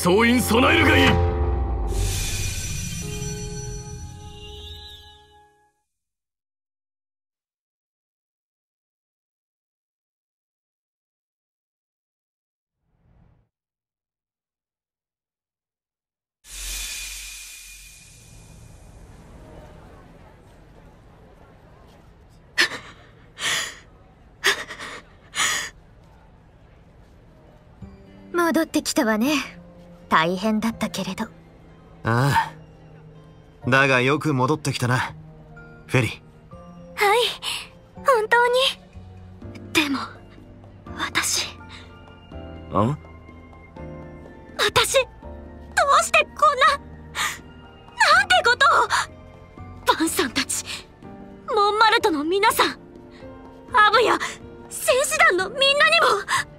総員備えるがいい。 戻ってきたわね。大変だったけれど。 ああ、だがよく戻ってきたな、フェリー。 はい、本当に。でも私どうしてこんなんてことを。バンさんたち、モンマルトの皆さん、アブや戦士団のみんなにも。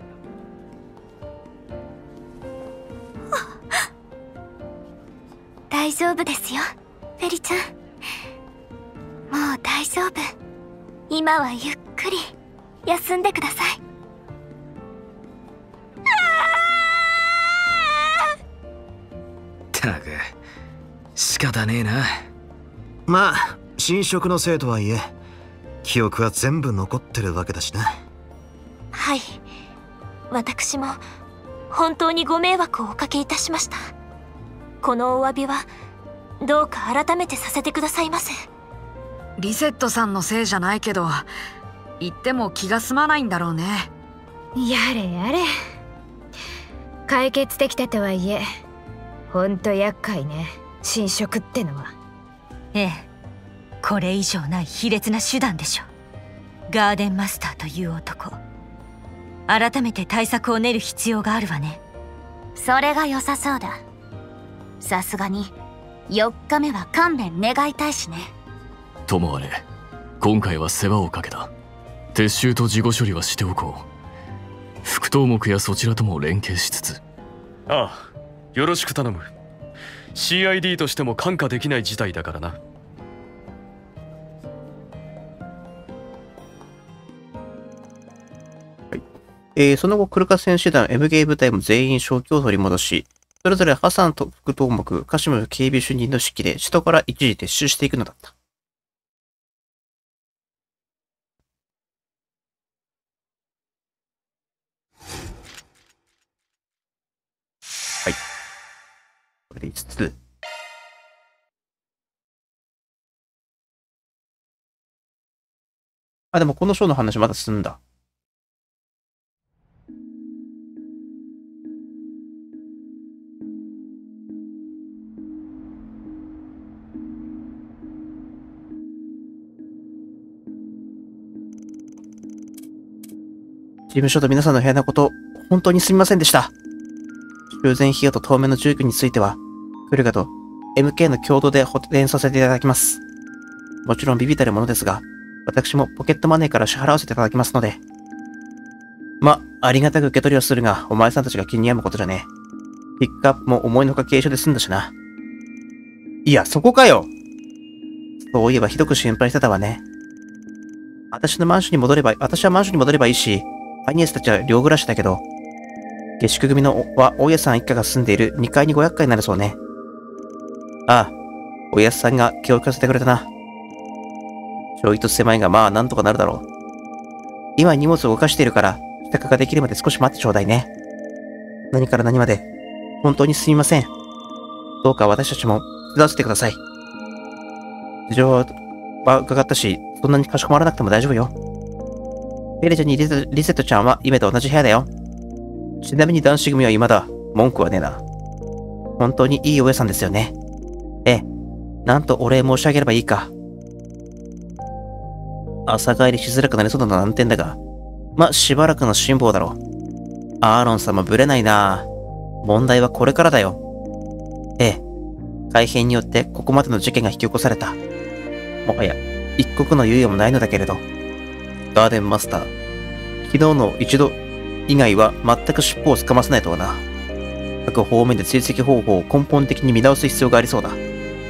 大丈夫ですよ、フェリちゃん。もう大丈夫。今はゆっくり休んでください。 ったく仕方ねえな。 まあ新職のせいとはいえ記憶は全部残ってるわけだしな。 はい、私も本当にご迷惑をおかけいたしました。このお詫びはどうか改めてさせてくださいませ。 リセットさんのせいじゃないけど、言っても気が済まないんだろうね。 やれやれ、解決できたとはいえほんと厄介ね、侵食ってのは。 ええ、これ以上ない卑劣な手段でしょ。ガーデンマスターという男、改めて対策を練る必要があるわね。 それが良さそうだ。さすがに4日目は勘弁願いたいしね。 ともあれ、今回は世話をかけた。撤収と事後処理はしておこう。副頭目やそちらとも連携しつつ。ああ、よろしく頼む。 CID としても看過できない事態だからな。 その後、クルカ選手団 M ゲー部隊も全員正気を取り戻し、それぞれハサンと副頭目、カシム警備主任の指揮で首都から一時撤収していくのだった。はい。これで5つ。あ、でもこの章の話まだ進んだ。事務所と皆さんの部屋のこと、本当にすみませんでした。修繕費用と当面の住居については、クルガと MK の共同で補填させていただきます。もちろんビビたるものですが、私もポケットマネーから支払わせていただきますので。ま、ありがたく受け取りはするが、お前さんたちが気に病むことじゃねえ。ピックアップも思いのほか軽症で済んだしな。いや、そこかよ。そういえばひどく心配してたわね。私はマンションに戻ればいいし、アニエスたちは寮暮らしだけど、下宿組の大家さん一家が住んでいる2階にご厄介になるそうね。ああ、おやすさんが気を利かせてくれたな。ちょいと狭いがまあなんとかなるだろう。今荷物を動かしているから、支度ができるまで少し待ってちょうだいね。何から何まで、本当にすみません。どうか私たちも手伝わせてください。事情は伺ったし、そんなにかしこまらなくても大丈夫よ。ペレちゃんにリセットちゃんは夢と同じ部屋だよ。ちなみに男子組は今だ。文句はねえな。本当にいいお家さんですよね。ええ。なんとお礼申し上げればいいか。朝帰りしづらくなりそうな難点だが、ま、しばらくの辛抱だろう。アーロン様ぶれないな。問題はこれからだよ。ええ。改変によってここまでの事件が引き起こされた。もはや、一刻の猶予もないのだけれど。ガーデンマスター。昨日の一度以外は全く尻尾をつかませないとはな。各方面で追跡方法を根本的に見直す必要がありそうだ。はい。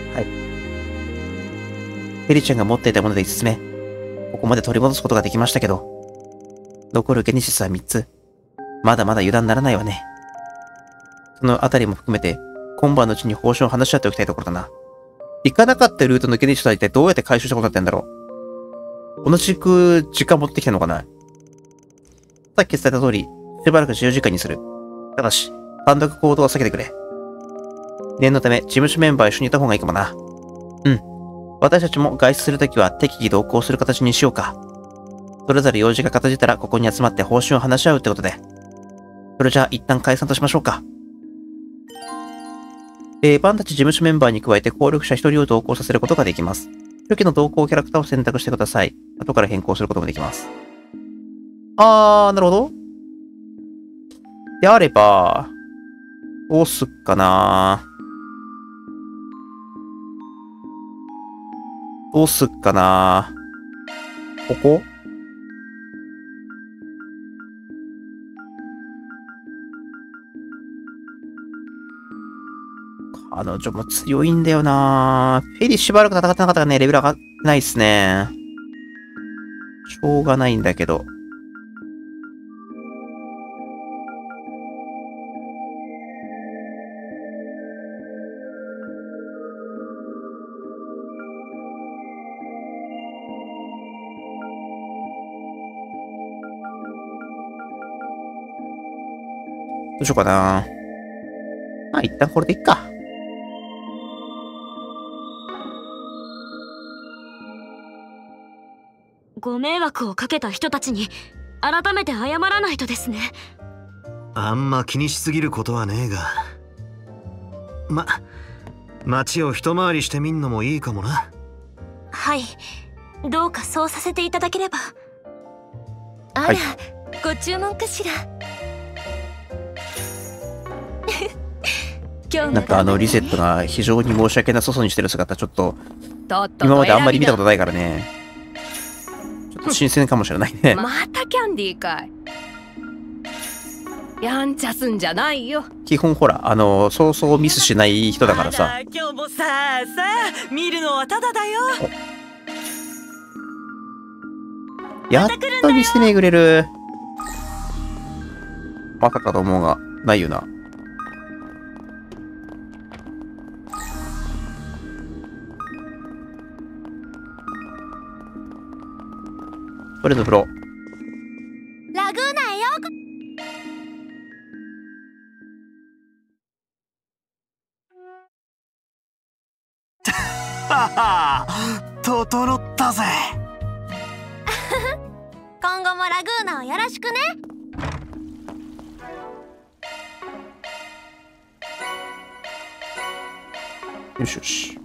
ペリちゃんが持っていたもので5つ目。ここまで取り戻すことができましたけど、残るゲネシスは3つ。まだまだ油断ならないわね。 そのあたりも含めて、今晩のうちに報酬を話し合っておきたいところだな。行かなかったルート抜け出したら一体どうやって回収したことになってんだろう。同じく時間持ってきたのかな。さっき伝えた通り、しばらく自由時間にする。ただし、単独行動は避けてくれ。念のため、事務所メンバー一緒にいた方がいいかもな。うん。私たちも外出するときは適宜同行する形にしようか。それぞれ用事が片付いたらここに集まって報酬を話し合うってことで。それじゃあ一旦解散としましょうか。バンたち事務所メンバーに加えて協力者一人を同行させることができます。初期の同行キャラクターを選択してください。後から変更することもできます。なるほど。であれば、どうすっかな。どうすっかな。ここ彼女も強いんだよな。フェリーしばらく戦ってなかったからね、レベル上がってないっすね。しょうがないんだけど。どうしようかな。まあ、一旦これでいっか。 ご迷惑をかけた人たちに改めて謝らないとですね。 あんま気にしすぎることはねえが。街を一回りしてみんのもいいかもな。 はい、どうかそうさせていただければ。あら、 はい、 ご注文かしら。 なんかリセットが非常に申し訳なさそうにしてる姿、ちょっと今まであんまり見たことないからね。ちょっと新鮮かもしれないね。 またキャンディーかい。やんちゃすんじゃないよ。 基本ほらそうそうミスしない人だからさ。 今日もさあ見るのはただだよ。 やっと店巡れる。まさかと思うがないよな。とりあえず風呂。 ラグーナへようこ。 はは整ったぜ。 今後もラグーナをよろしくね。 よしよし。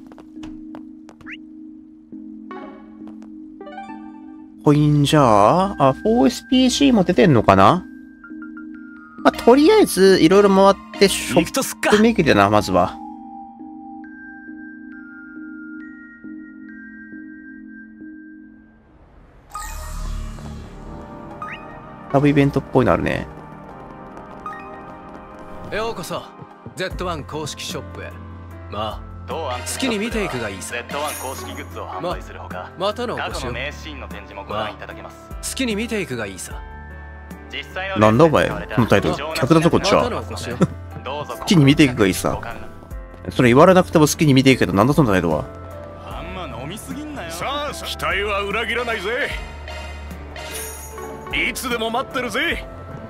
ほいんじゃあ、4SPG も出てんのかな。まあ、とりあえず、いろいろ回ってショップ巡りだな、まずは。ラブイベントっぽいのあるね。 ようこそ Z1 公式ショップへ。まあ好きに見ていくがいいさ。 Z1 公式グッズを販売するほか、 またのお越しを。 過去の名シーンの展示もご覧いただけます。 好きに見ていくがいいさ。 なんだお前、このタイトル。客だぞこっちは。好きに見ていくがいいさ。それ言われなくても好きに見ていくけど、なんだその態度は。 あんま飲みすぎんなよ。さあ、期待は裏切らないぜ。いつでも待ってるぜ。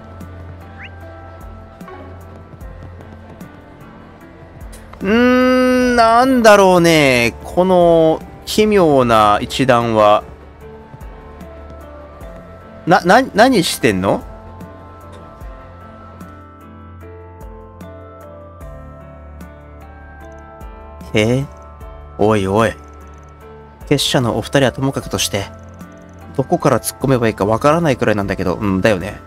なんだろうね。この奇妙な一団は。何してんの？おいおい。結社のお二人はともかくとして、どこから突っ込めばいいかわからないくらいなんだけど、だよね。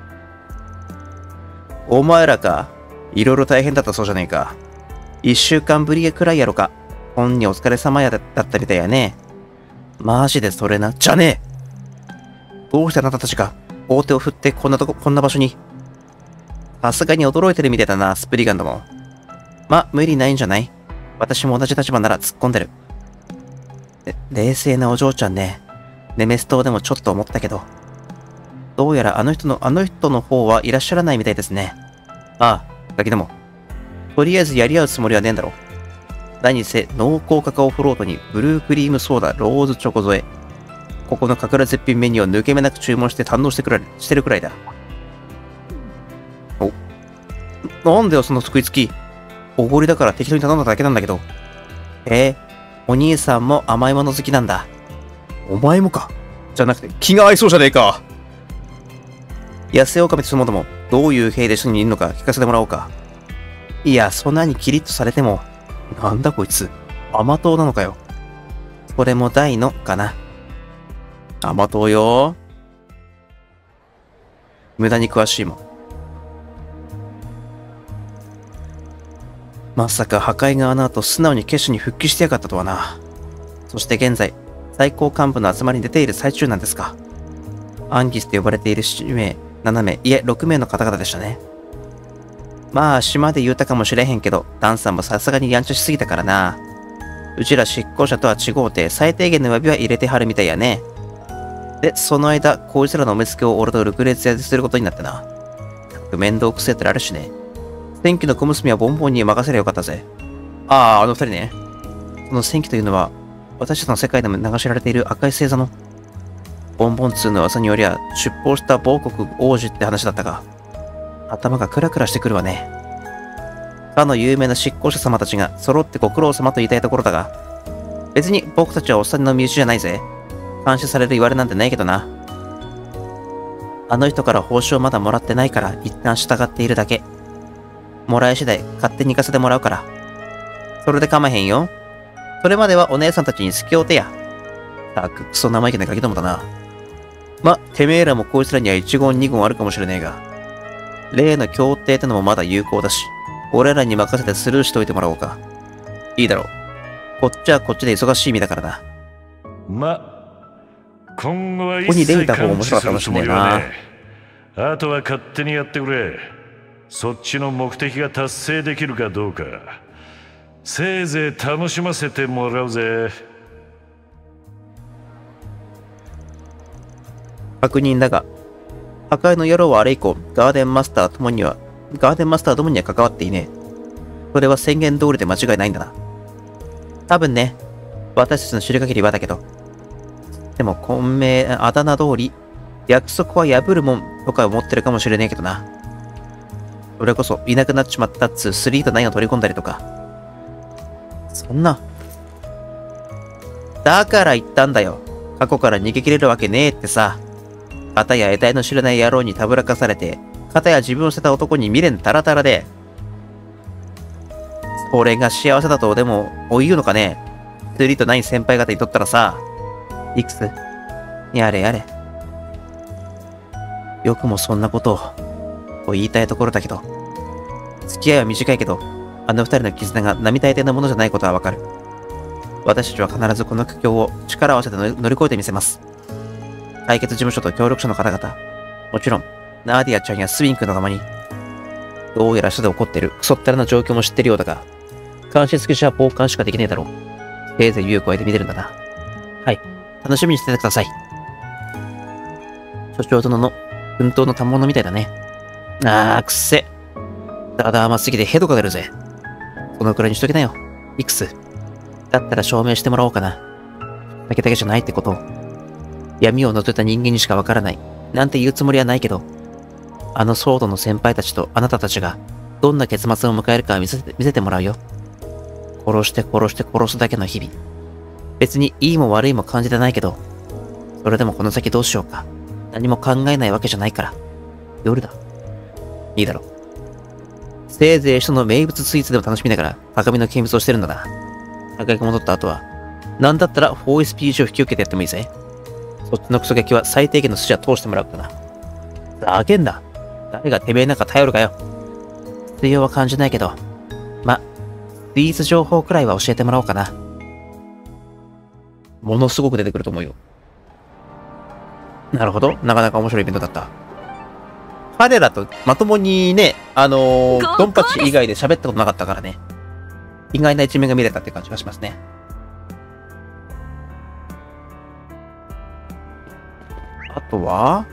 お前らか、いろいろ大変だったそうじゃねえか。1週間ぶりくらいやろか。本にお疲れ様やだったみたいやね。マジでそれな。じゃねえ。どうしてあなたたちが大手を振ってこんな場所に。さすがに驚いてるみたいだな、スプリガンドも。ま、無理ないんじゃない？私も同じ立場なら突っ込んでる。冷静なお嬢ちゃんね。ネメス島でもちょっと思ったけど。どうやらあの人の方はいらっしゃらないみたいですね。ああ、だけども、 とりあえずやり合うつもりはねえんだろ。何せ濃厚カカオフロートにブルークリームソーダ、ローズチョコ添え。ここの隠れ絶品メニューを抜け目なく注文して堪能してるくらいだ。お。なんだよ、その食いつき。おごりだから適当に頼んだだけなんだけど。お兄さんも甘いもの好きなんだ。お前もか。じゃなくて、気が合いそうじゃねえか。野生オカメとそのものも、どういう兵で一緒にいるのか聞かせてもらおうか。いや、そんなにキリッとされても、なんだこいつ、甘党なのかよ。これも大のかな。甘党よ。無駄に詳しいもん。まさか破壊があの後素直に決死に復帰してやがったとはな。そして現在、最高幹部の集まりに出ている最中なんですか。アンギスと呼ばれている7名、7名、いえ6名の方々でしたね。まあ島で言うたかもしれへんけど、ダンさんもさすがにやんちゃしすぎたからな。うちら執行者とは違うて最低限の詫びは入れてはるみたいやね。で、その間、こいつらのお目付けを俺とルクレツヤですることになってな。面倒くせえってあるしね。戦機の小娘はボンボンに任せりゃよかったぜ。あの二人ね。その戦機というのは、私たちの世界でも流しられている赤い星座の、ボンボン2の噂によりゃ、出奔した某国王子って話だったが、頭がクラクラしてくるわね。かの有名な執行者様たちが揃ってご苦労様と言いたいところだが、別に僕たちはおっさんの身内じゃないぜ。監視される言われなんてないけどな。あの人から報酬をまだもらってないから一旦従っているだけ。もらい次第勝手に行かせてもらうから。それで構へんよ。それまではお姉さんたちに好きおてや。クソ生意気なガキどもだな。ま、てめえらもこいつらには1言2言あるかもしれねえが。例の協定ってのもまだ有効だし、俺らに任せてスルーしといてもらおうか。いいだろう。こっちはこっちで忙しい身だからな。 今後はここに出た方が面白かったかもしれねえな。あとは勝手にやってくれ。そっちの目的が達成できるかどうか、せいぜい楽しませてもらうぜ。 確認だが、破壊の野郎はあれ以降、ガーデンマスターどもには関わっていねえ。それは宣言通りで間違いないんだな。多分ね、私たちの知る限りはだけど。でも、混迷、あだ名通り、約束は破るもんとか思ってるかもしれねえけどな。それこそ、いなくなっちまったっつ3と9を取り込んだりとか。そんな。だから言ったんだよ。過去から逃げ切れるわけねえってさ。片や得体の知れない野郎にたぶらかされて、片や自分を捨てた男に未練タラタラで。それが幸せだとでも、言うのかね。3と9先輩方にとったらさ。いくつやれやれ。よくもそんなことを、と言いたいところだけど。付き合いは短いけど、あの二人の絆が並大抵のものじゃないことはわかる。私たちは必ずこの苦境を力を合わせて乗り越えてみせます。解決事務所と協力者の方々、もちろん、ナーディアちゃんやスウィンクのたまに、どうやら下で起こっているクソったらな状況も知ってるようだが、監視付きじゃ傍観しかできねえだろう。せいぜい勇気を得て見てるんだな。はい。楽しみにしててください。所長殿の奮闘の賜物みたいだね。くっせ。ただ甘すぎてヘドが出るぜ。このくらいにしときなよ。いくつだったら証明してもらおうかな。だけじゃないってことを。闇を覗いた人間にしかわからない。なんて言うつもりはないけど、あのソードの先輩たちとあなたたちが、どんな結末を迎えるか見せてもらうよ。殺して殺して殺すだけの日々。別にいいも悪いも感じてないけど、それでもこの先どうしようか。何も考えないわけじゃないから。夜だ。いいだろう。せいぜい人の名物スイーツでも楽しみながら、高みの見物をしてるんだな。破壊が戻った後は、なんだったら 4SP を引き受けてやってもいいぜ。そっちのクソガキは最低限の筋は通してもらうからな。ざけんな。誰がてめえなんか頼るかよ。必要は感じないけど、スイーツ情報くらいは教えてもらおうかな。ものすごく出てくると思うよ。なるほど。なかなか面白いイベントだった。彼らとまともにね、ドンパチ以外で喋ったことなかったからね。意外な一面が見れたって感じがしますね。あとは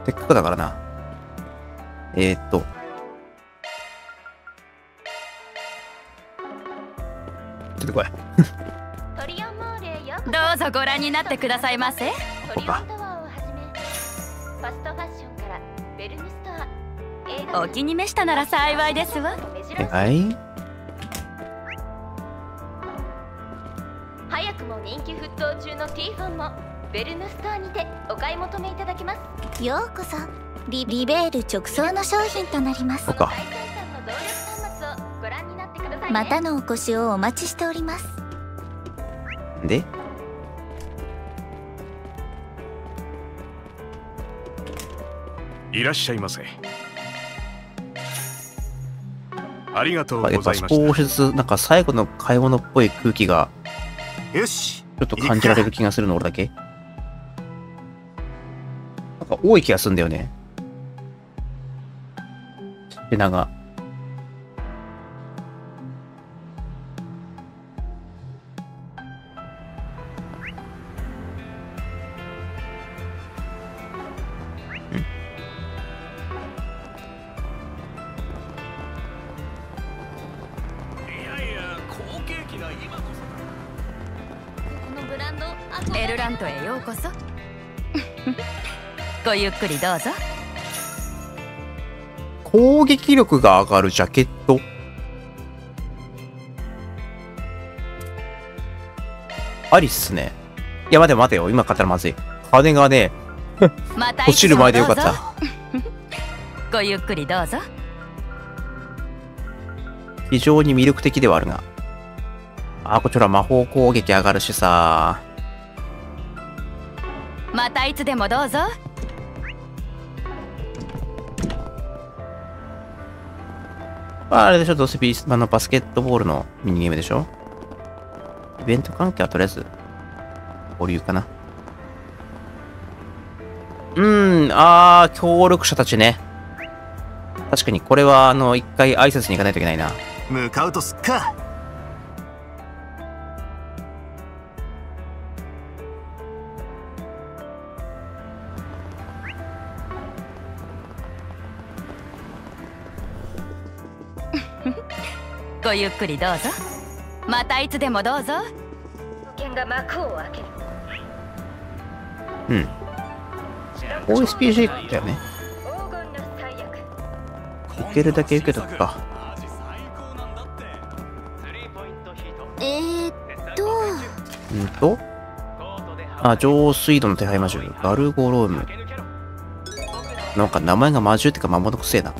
せっかくだからな。出てこい。 どうぞご覧になってくださいませ。 ここか。 お気に召したなら幸いですわ。 はい。 早くも人気沸騰中のティーファンもベルヌストアにてお買い求めいただけます。 ようこそ。リベール直送の商品となります。 そうか。 またのお越しをお待ちしております。 で、 いらっしゃいませ。ありがとうございやっぱました。 少しずつなんか最後の買い物っぽい空気がよし、 ちょっと感じられる気がするの俺だけ。なんか多い気がするんだよね。品が。 エルラントへようこそ。ごゆっくりどうぞ。 攻撃力が上がるジャケット。ありっすね。いや待て待てよ、今買ったらまずい。金がね、落ちる前でよかった。 ごゆっくりどうぞ。 非常に魅力的ではあるが。あ、こちら魔法攻撃上がるしさ。 またいつでもどうぞ。 あれでしょ、どうせバスケットボールのミニゲームでしょ。イベント関係はとりあえず保留かな。協力者たちね。確かにこれは一回挨拶に行かないといけないな。 向かうとすっか。 ごゆっくりどうぞ。またいつでもどうぞ。 保険が幕を開ける。 うん。OSPG だよね。受けるだけ受けとくか。上水道の手配魔獣、ガルゴローム。なんか名前が魔獣ってか魔物くせえな。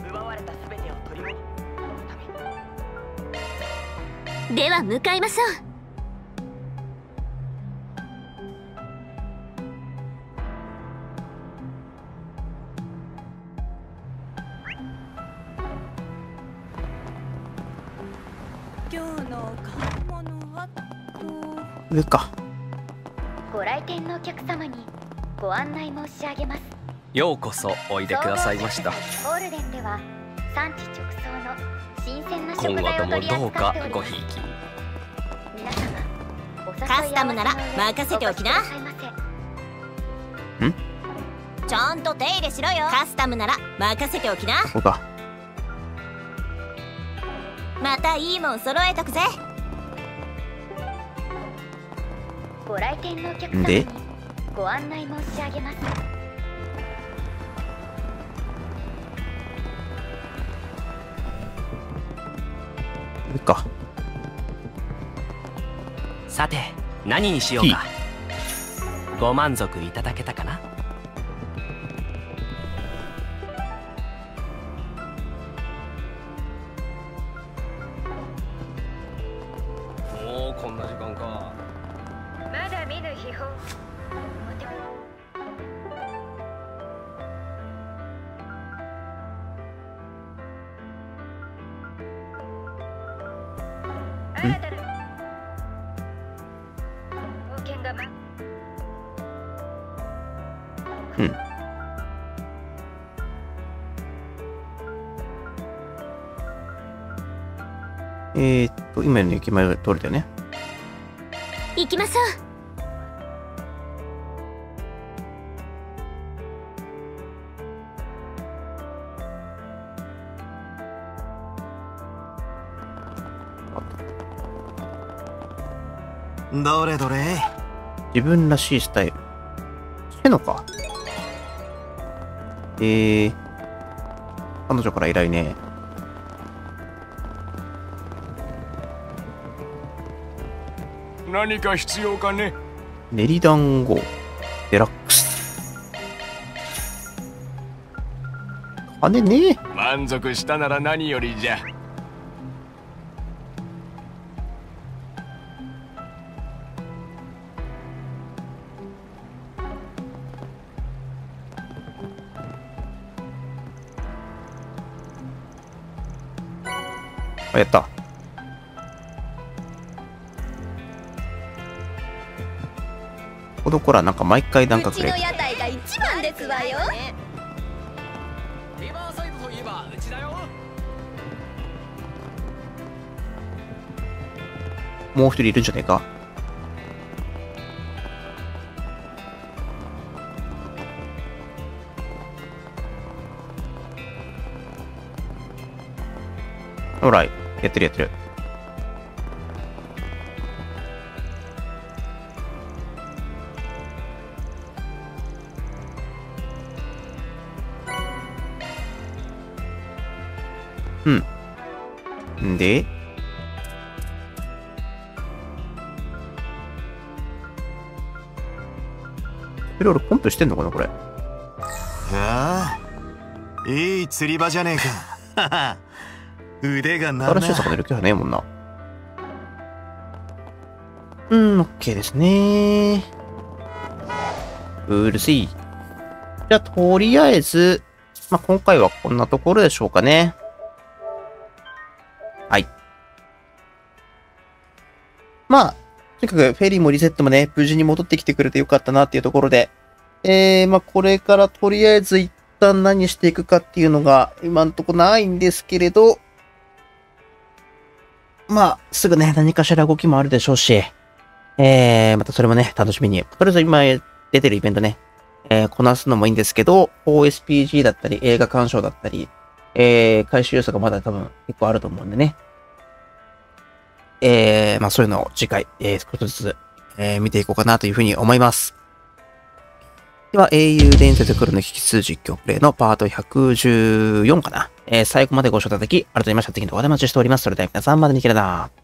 では向かいましょう。 上か。 ご来店のお客様にご案内申し上げます。 ようこそおいでくださいました。 ゴールデンでは産地直送の新鮮な食今後材をともどう取り扱かっております。 ごひいきに。 皆様お誘いカスタムなら任せておきな。ちゃんと手入れしろよ。カスタムなら任せておきな。 そうか。 またいいもん揃えとくぜ。 ご来店のお客様でにご案内申し上げます。 上か。 さて何にしようか。ご満足いただけたかな。 もうこんな時間か。 まだ見ぬ秘宝。新たな冒険が今の駅前が通れたよね。 行きましょう。 どれどれ。 自分らしいスタイル。シェノか。彼女から依頼ね。 何か必要かね。 練り団子デラックス。金ねえ。 満足したなら何よりじゃ。 あ、やった。この子らなんか毎回なんかくれ。 うちの屋台が一番ですわよ。 リバーサイドといえばうちだよ。 もう一人いるんじゃねえか。ほら、やってるやってる。んで、いろいろコンプしてんのかなこれ。 ああ、いい釣り場じゃねえか。腕が鳴るな。 新しい魚いる気はねえもんな。オッケーですね。うるせい。じゃあ、とりあえず、今回はこんなところでしょうかね。はい。とにかくフェリーもリセットもね、無事に戻ってきてくれてよかったなっていうところで、これからとりあえず一旦何していくかっていうのが今んとこないんですけれど、すぐね、何かしら動きもあるでしょうし、またそれもね、楽しみに。とりあえず今出てるイベントね、こなすのもいいんですけど、OSPG だったり、映画鑑賞だったり、回収要素がまだ多分結構あると思うんでね。そういうのを次回、少しずつ、見ていこうかなというふうに思います。では、英雄伝説黒の引数実況プレイのパート114かな。最後までご視聴いただき、ありがとうございました。次の動画でお待ちしております。それでは皆さんまでにきれな。